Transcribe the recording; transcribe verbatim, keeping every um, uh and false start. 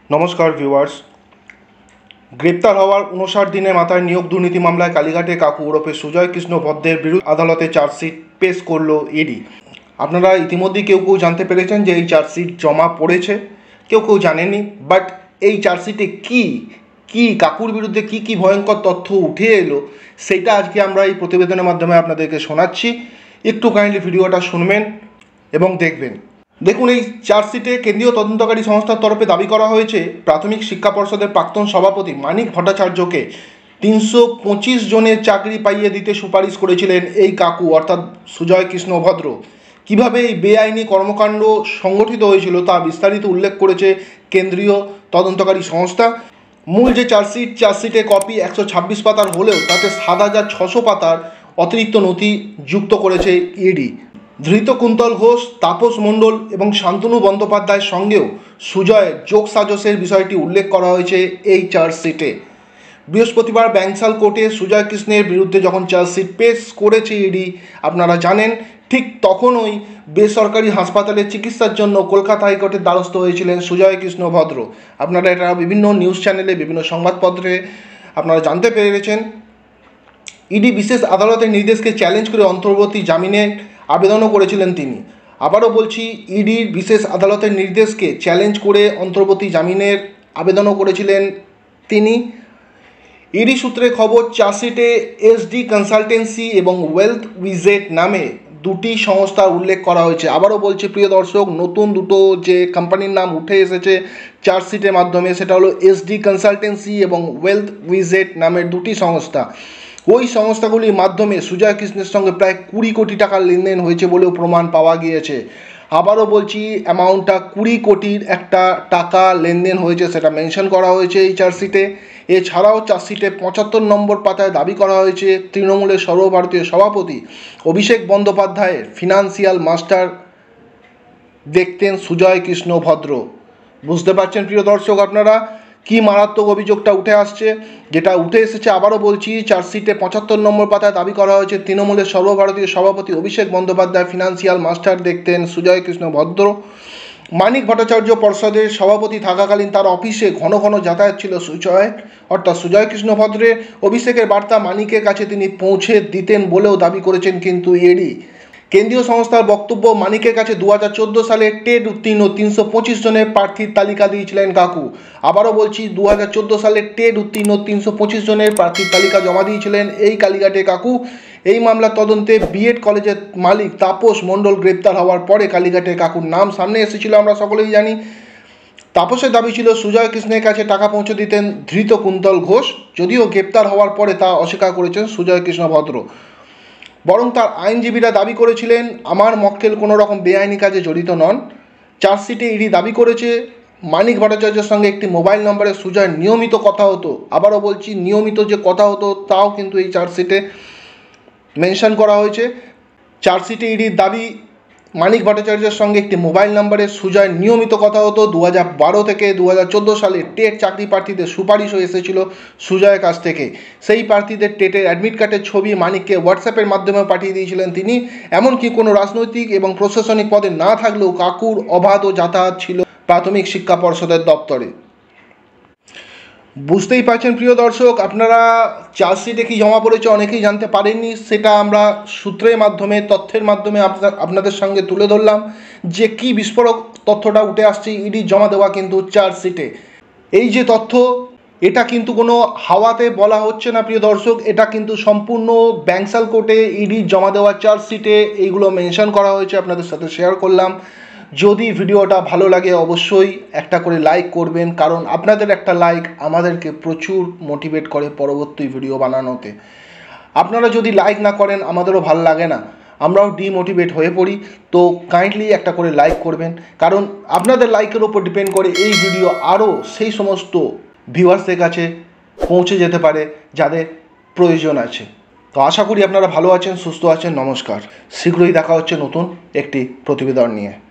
নমস্কার ভিউয়ার্স। গ্রেপ্তার হওয়ার উনষাট দিনের মাথায় নিয়োগ দুর্নীতি মামলায় কালীঘাটে কাকু ওরফে সুজয় কৃষ্ণ ভদ্রের বিরুদ্ধে আদালতে চার্জশিট পেশ করল ইডি। আপনারা ইতিমধ্যেই কেউ কেউ জানতে পেরেছেন যে এই চার্জশিট জমা পড়েছে, কেউ কেউ জানেননি। বাট এই চার্জশিটে কি কি কাকুর বিরুদ্ধে কি কি ভয়ঙ্কর তথ্য উঠে এলো সেটা আজকে আমরা এই প্রতিবেদনের মাধ্যমে আপনাদেরকে শোনাচ্ছি। একটু কাইন্ডলি ভিডিওটা শুনবেন এবং দেখবেন। দেখুন, এই চার্জশিটে কেন্দ্রীয় তদন্তকারী সংস্থার তরফে দাবি করা হয়েছে প্রাথমিক শিক্ষা পর্ষদের প্রাক্তন সভাপতি মানিক ভট্টাচার্যকে তিনশো পঁচিশ জনের চাকরি পাইয়ে দিতে সুপারিশ করেছিলেন এই কাকু অর্থাৎ সুজয় কৃষ্ণ ভদ্র। কীভাবে এই বেআইনি কর্মকাণ্ড সংগঠিত হয়েছিল তা বিস্তারিত উল্লেখ করেছে কেন্দ্রীয় তদন্তকারী সংস্থা। মূল যে চার্জশিট চার্জশিটে কপি একশো ছাব্বিশ পাতার হলেও তাতে সাত হাজার ছশো পাতার অতিরিক্ত নথি যুক্ত করেছে ইডি। ধৃত কুন্তল ঘোষ, তাপস মণ্ডল এবং শান্তনু বন্দ্যোপাধ্যায়ের সঙ্গেও সুজয়ের যোগ সাজসের বিষয়টি উল্লেখ করা হয়েছে এই চার্জশিটে। বৃহস্পতিবার ব্যাংসাল কোর্টে সুজয় কৃষ্ণের বিরুদ্ধে যখন চার্জশিট পেশ করেছে ইডি, আপনারা জানেন ঠিক তখনই বেসরকারি হাসপাতালে চিকিৎসার জন্য কলকাতা হাইকোর্টের দ্বারস্থ হয়েছিলেন সুজয় কৃষ্ণ ভদ্র। আপনারা এটা বিভিন্ন নিউজ চ্যানেলে বিভিন্ন সংবাদপত্রে আপনারা জানতে পেরেছেন। ইডি বিশেষ আদালতের নির্দেশকে চ্যালেঞ্জ করে অন্তর্বর্তী জামিনের আবেদনও করেছিলেন তিনি। আবারও বলছি, ইডির বিশেষ আদালতের নির্দেশকে চ্যালেঞ্জ করে অন্তর্বর্তী জামিনের আবেদনও করেছিলেন তিনি। ইডি সূত্রে খবর, চার্জশিটে এসডি কনসালটেন্সি এবং ওয়েলথ উইজেট নামে দুটি সংস্থার উল্লেখ করা হয়েছে। আবারও বলছি প্রিয় দর্শক, নতুন দুটো যে কোম্পানির নাম উঠে এসেছে চার্জশিটের মাধ্যমে সেটা হলো এসডি কনসালটেন্সি এবং ওয়েলথ উইজেট নামের দুটি সংস্থা। ওই সংস্থাগুলির মাধ্যমে সুজয় কৃষ্ণের সঙ্গে প্রায় কুড়ি কোটি টাকার লেনদেন হয়েছে বলেও প্রমাণ পাওয়া গিয়েছে। আবারও বলছি, অ্যামাউন্টটা কুড়ি কোটির একটা টাকা লেনদেন হয়েছে, সেটা মেনশন করা হয়েছে এই চার্জশিটে। এছাড়াও চার্জশিটে পঁচাত্তর নম্বর পাতায় দাবি করা হয়েছে তৃণমূলের সর্বভারতীয় সভাপতি অভিষেক বন্দ্যোপাধ্যায়ের ফিনান্সিয়াল মাস্টার দেখতেন সুজয় কৃষ্ণ ভদ্র। বুঝতে পারছেন প্রিয় দর্শক আপনারা কি মারাত্মক অভিযোগটা উঠে আসছে, যেটা উঠে এসেছে। আবারও বলছি, চার্জশিটে পঁচাত্তর নম্বর পাতায় দাবি করা হয়েছে তৃণমূলের সর্বভারতীয় সভাপতি অভিষেক বন্দ্যোপাধ্যায় ফিনান্সিয়াল মাস্টার দেখতেন সুজয় কৃষ্ণ ভদ্র। মানিক ভট্টাচার্য পর্ষদের সভাপতি থাকাকালীন তার অফিসে ঘন ঘন যাতায়াত ছিল সুজয় অর্থাৎ সুজয় কৃষ্ণ ভদ্রের। অভিষেকের বার্তা মানিকের কাছে তিনি পৌঁছে দিতেন বলেও দাবি করেছেন কিন্তু ইডি। কেন্দ্রীয় সংস্থার বক্তব্য, মানিকের কাছে দু হাজার চোদ্দো সালে টেট উত্তীর্ণ তিনশো পঁচিশ জনের প্রার্থীর তালিকা দিয়েছিলেন কাকু। আবারও বলছি, দু হাজার চোদ্দো সালে টেট উত্তীর্ণ তিনশো পঁচিশ জনের প্রার্থীর তালিকা জমা দিয়েছিলেন এই কালীঘাটে কাকু। এই মামলার তদন্তে বিএড কলেজের মালিক তাপস মণ্ডল গ্রেপ্তার হওয়ার পরে কালীঘাটে কাকুর নাম সামনে এসেছিল, আমরা সকলেই জানি। তাপসের দাবি ছিল সুজয় কৃষ্ণের কাছে টাকা পৌঁছে দিতেন ধৃত কুন্তল ঘোষ, যদিও গ্রেপ্তার হওয়ার পরে তা অস্বীকার করেছেন সুজয় কৃষ্ণ ভদ্র। বরং তার আইনজীবীরা দাবি করেছিলেন আমার মক্কেল কোনো রকম বেআইনি কাজে জড়িত নন। চার্জশিটে ইডি দাবি করেছে মানিক ভট্টাচার্যের সঙ্গে একটি মোবাইল নম্বরে সুজয় নিয়মিত কথা হতো। আবারও বলছি, নিয়মিত যে কথা হতো তাও কিন্তু এই চার্জশিটে মেনশন করা হয়েছে। চার্জশিটে ইডির দাবি, মানিক ভট্টাচার্যের সঙ্গে একটি মোবাইল নম্বরে সুজয় নিয়মিত কথা হতো। দু হাজার বারো থেকে দু হাজার চোদ্দো সালে টেট চাকরি প্রার্থীদের সুপারিশও এসেছিল সুজয়ের কাছ থেকে। সেই প্রার্থীদের টেটের অ্যাডমিট কার্ডের ছবি মানিককে হোয়াটসঅ্যাপের মাধ্যমে পাঠিয়ে দিয়েছিলেন তিনি। এমনকি কোনো রাজনৈতিক এবং প্রশাসনিক পদে না থাকলেও কাকুর অবাধ যাতায়াত ছিল প্রাথমিক শিক্ষা পর্ষদের দপ্তরে। বুঝতেই পারছেন প্রিয় দর্শক আপনারা, চার্জশিটে কি জমা পড়েছে অনেকেই জানতে পারেননি, সেটা আমরা সূত্রের মাধ্যমে তথ্যের মাধ্যমে আপনাদের সঙ্গে তুলে ধরলাম যে কি বিস্ফোরক তথ্যটা উঠে আসছে ইডি জমা দেওয়া কিন্তু চার্জশিটে। এই যে তথ্য, এটা কিন্তু কোনো হাওয়াতে বলা হচ্ছে না প্রিয় দর্শক, এটা কিন্তু সম্পূর্ণ ব্যাংসাল কোর্টে ইডি জমা দেওয়া চার্জশিটে এইগুলো মেনশন করা হয়েছে, আপনাদের সাথে শেয়ার করলাম। যদি ভিডিওটা ভালো লাগে অবশ্যই একটা করে লাইক করবেন, কারণ আপনাদের একটা লাইক আমাদেরকে প্রচুর মোটিভেট করে পরবর্তী ভিডিও বানানোতে। আপনারা যদি লাইক না করেন আমাদেরও ভালো লাগে না, আমরাও ডিমোটিভেট হয়ে পড়ি। তো কাইন্ডলি একটা করে লাইক করবেন, কারণ আপনাদের লাইকের ওপর ডিপেন্ড করে এই ভিডিও আরও সেই সমস্ত ভিউয়ার্সদের কাছে পৌঁছে যেতে পারে যাদের প্রয়োজন আছে। তো আশা করি আপনারা ভালো আছেন, সুস্থ আছেন। নমস্কার, শীঘ্রই দেখা হচ্ছে নতুন একটি প্রতিবেদন নিয়ে।